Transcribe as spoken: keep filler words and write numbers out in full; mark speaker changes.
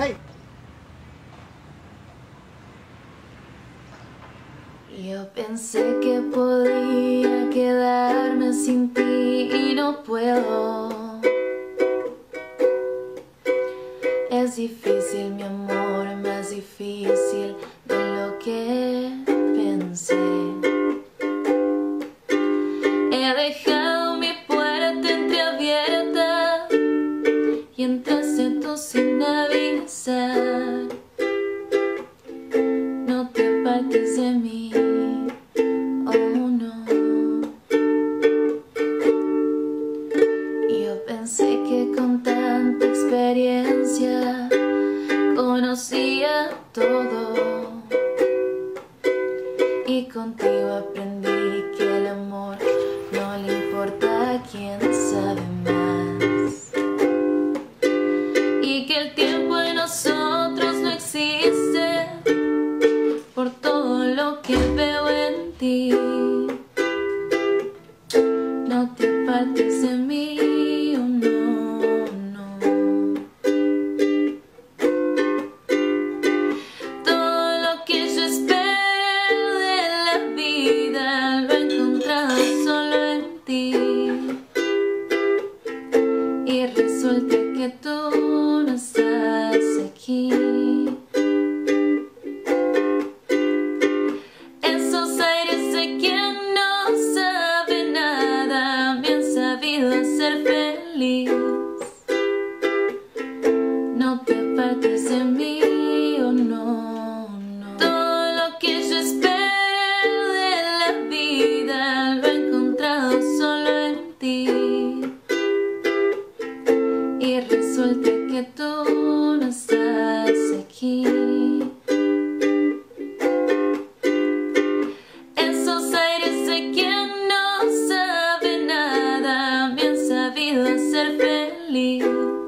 Speaker 1: Hey.
Speaker 2: Yo pensé que podía quedarme sin ti y no puedo. Es difícil, mi amor, más difícil de lo que pensé. He dejado mi puerta entreabierta y entraste tú sin avisar. No te apartes de mí, oh no. Yo pensé que con tanta experiencia conocía todo, y contigo aprendí que el amor no le importa a quien sabe más, y que el tiempo en nosotros no existe por todo lo que veo en ti. No te apartes de mí, oh no, no. Todo lo que yo espero de la vida lo he encontrado solo en ti, y resulta que tú no estás aquí. Esos aires de quien no sabe nada me han sabido hacer feliz. No te apartes de mí, oh no, no. Todo lo que yo espero de la vida lo he encontrado solo en ti, y resulta que tú no estás aquí. Esos aires de quien no sabe nada me han sabido hacer feliz.